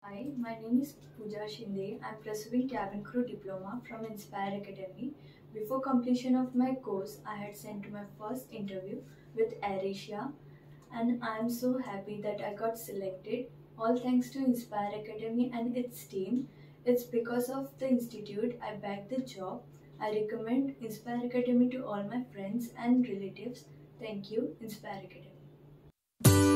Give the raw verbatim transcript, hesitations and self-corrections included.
Hi, my name is Pooja Shinde. I'm pursuing cabin crew diploma from Inspire Academy. Before completion of my course, I had sent to my first interview with AirAsia, and I'm so happy that I got selected. All thanks to Inspire Academy and its team. It's because of the institute I bagged the job. I recommend Inspire Academy to all my friends and relatives. Thank you, Inspire Academy.